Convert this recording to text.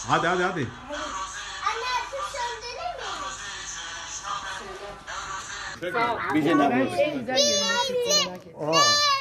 Hadi hadi hadi. Anne artık söndürür müyüm? Bir şey daha. Ben en güzel yerini seçtim, merak ettim. Aa.